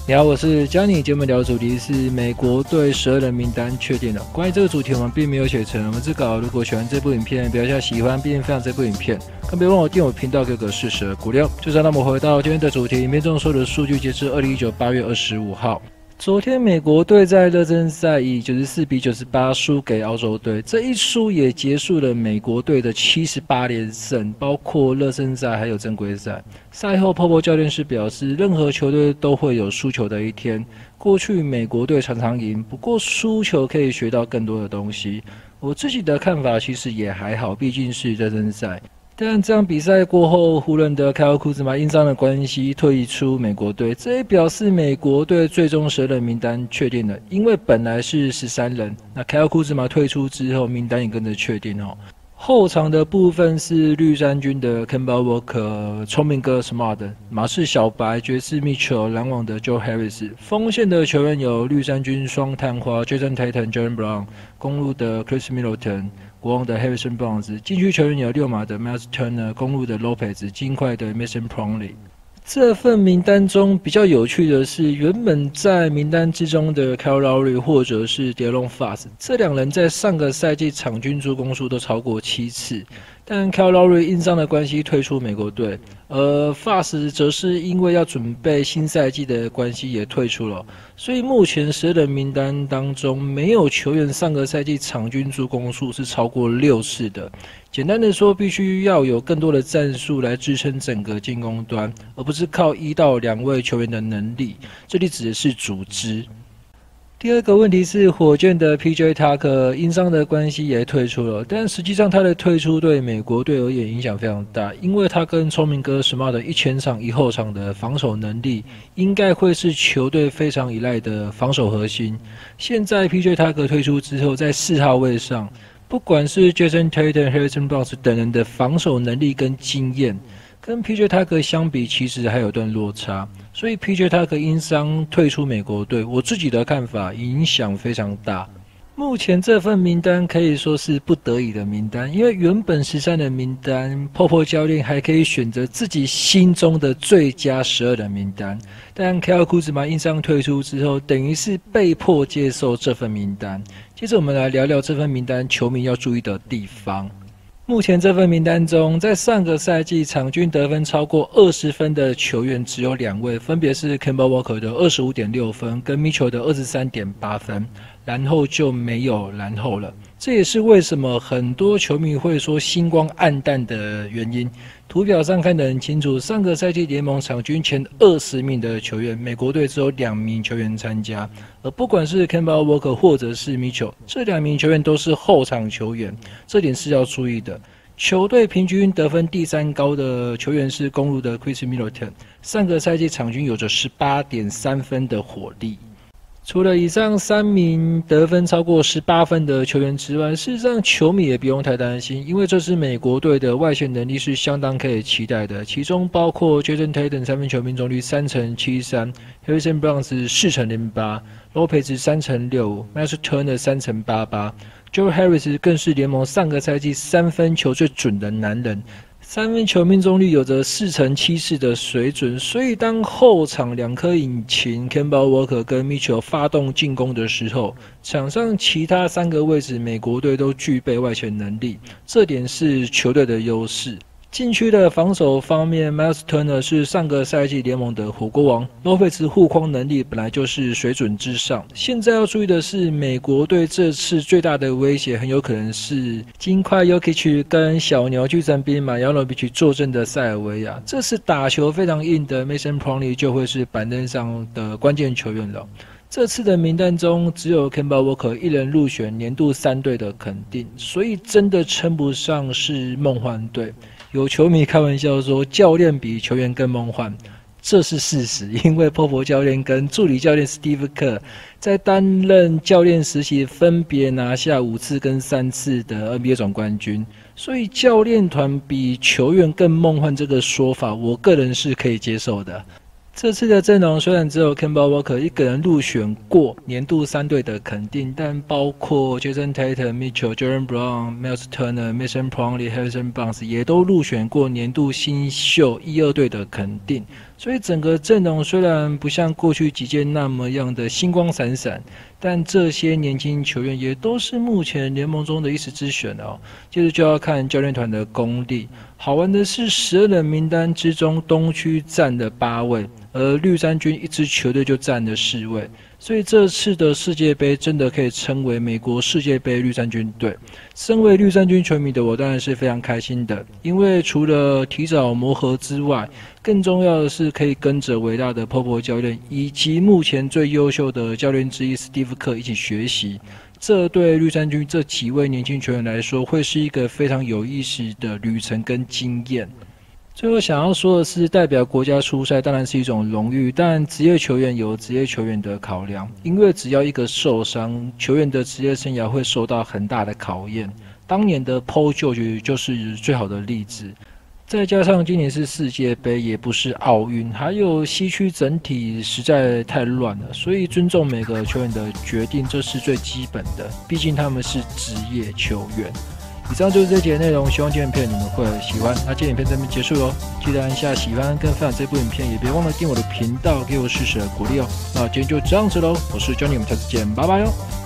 你好，我是 Johnny。节目聊的主题是美国队12人名单确定了。关于这个主题，我们并没有写成文字稿。如果喜欢这部影片，别留下喜欢并分享这部影片，更别忘了订阅我频道，给个适时的鼓励。就让我们回到今天的主题，影片中所有的数据截至2019 8月25号。昨天美国队在热身赛以94比98输给澳洲队，这一输也结束了美国队的78连胜，包括热身赛还有正规赛。赛后，Popo 教练是表示，任何球队都会有输球的一天。过去美国队常常赢，不过输球可以学到更多的东西。我自己的看法其实也还好，毕竟是热身赛。但这场比赛过后，湖人的凯尔·库兹马因伤的关系退出美国队，这也表示美国队最终12人名单确定了，因为本来是13人，那凯尔·库兹马退出之后，名单也跟着确定哦。后场的部分是绿衫军的 Kemba Walker、聪明哥 Smart、马刺小白、爵士 Mitchell、篮网的 Joe Harris。锋线的球员有绿衫军双探花 Jason Tatum、Jaylen Brown、公路的 Chris Middleton、国王的 Harrison Barnes。禁区球员有六马的 Miles Turner、公路的 Lopez、金块的 Mason Plumlee。这份名单中比较有趣的是，原本在名单之中的 Kyle Lowry 或者是 De'Aaron Fox， 这两人在上个赛季场均助攻数都超过7次，但 Kyle Lowry 因伤的关系退出美国队，而 Fox 则是因为要准备新赛季的关系也退出了，所以目前12人名单当中没有球员上个赛季场均助攻数是超过6次的。简单的说，必须要有更多的战术来支撑整个进攻端，而不是靠1到2位球员的能力。这里指的是组织。第二个问题是，火箭的 PJ Tucker 因伤的关系也退出了，但实际上他的退出对美国队而言影响非常大，因为他跟聪明哥 Smart 一前场一后场的防守能力，应该会是球队非常依赖的防守核心。现在 PJ Tucker 退出之后，在4号位上，不管是 Jason Tatum、Harrison Barnes 等人的防守能力跟经验，跟 PJ Tucker 相比，其实还有段落差。所以 PJ Tucker 因伤退出美国队，我自己的看法影响非常大。目前这份名单可以说是不得已的名单，因为原本13人名单 ，Popo 教练还可以选择自己心中的最佳12人名单，但凯尔·库兹马因伤退出之后，等于是被迫接受这份名单。接着我们来聊聊这份名单球迷要注意的地方。目前这份名单中，在上个赛季场均得分超过20分的球员只有2位，分别是 Kemba Walker 的25.6分跟 Mitchell 的23.8分，然后就没有然后了。这也是为什么很多球迷会说星光黯淡的原因。图表上看得很清楚，上个赛季联盟场均前20名的球员，美国队只有2名球员参加，而不管是 Kemba Walker 或者是 Mitchell， 这2名球员都是后场球员，这点是要注意的。球队平均得分第3高的球员是公鹿的 Chris Middleton， 上个赛季场均有着 18.3 分的火力。除了以上3名得分超过18分的球员之外，事实上球迷也不用太担心，因为这支美国队的外线能力是相当可以期待的，其中包括 Jason Tatum 三分球命中率3成73%，Harrison Barnes 4成08%，Lopez 3成6%，Miles Turner 3成88%，Joe Harris 更是联盟上个赛季3分球最准的男人。3分球命中率有着4成74%的水准，所以当后场2颗引擎 Kemba Walker 跟 Mitchell 发动进攻的时候，场上其他3个位置美国队都具备外线能力，这点是球队的优势。禁区的防守方面 ，Miles Turner 是上个赛季联盟的火锅王 ，Lopez 护框能力本来就是水准之上。现在要注意的是，美国队这次最大的威胁很有可能是金块 Jokic 跟小牛巨神兵马 Janovic 坐镇的塞尔维亚。这次打球非常硬的 Mason Plumlee 就会是板凳上的关键球员了。这次的名单中，只有 Kemba Walker 一人入选年度3队的肯定，所以真的称不上是梦幻队。有球迷开玩笑说，教练比球员更梦幻，这是事实。因为Popo教练跟助理教练 Steve Kerr 在担任教练时期，分别拿下5次跟3次的 NBA 总冠军，所以教练团比球员更梦幻这个说法，我个人是可以接受的。这次的阵容虽然只有 Kemba Walker 一个人入选过年度3队的肯定，但包括 Jason Tatum、Mitchell、Jaylen Brown、Miles Turner、Mason Plumlee、Harrison Barnes 也都入选过年度新秀1、2队的肯定。 所以整个阵容虽然不像过去几届那么样的星光闪闪，但这些年轻球员也都是目前联盟中的一时之选哦。接着就要看教练团的功力。好玩的是，12人名单之中，东区占了8位，而绿衫军一支球队就占了4位。所以这次的世界杯真的可以称为美国世界杯绿衫军队。身为绿衫军球迷的我当然是非常开心的，因为除了提早磨合之外，更重要的是可以跟着伟大的Popo教练以及目前最优秀的教练之一史蒂夫克一起学习。这对绿衫军这几位年轻球员来说，会是一个非常有意思的旅程跟经验。最后想要说的是，代表国家出赛当然是一种荣誉，但职业球员有职业球员的考量，因为只要一个受伤，球员的职业生涯会受到很大的考验。当年的 Paul George 就是最好的例子。再加上今年是世界杯，也不是奥运，还有西区整体实在太乱了，所以尊重每个球员的决定，这是最基本的。毕竟他们是职业球员。以上就是这节内容，希望这影片你们会喜欢。那这影片这边结束喽，记得按下喜欢跟分享这部影片，也别忘了订我的频道，给我适时的鼓励哦。那今天就这样子喽，我是 Johnny，我们下次见，拜拜哟。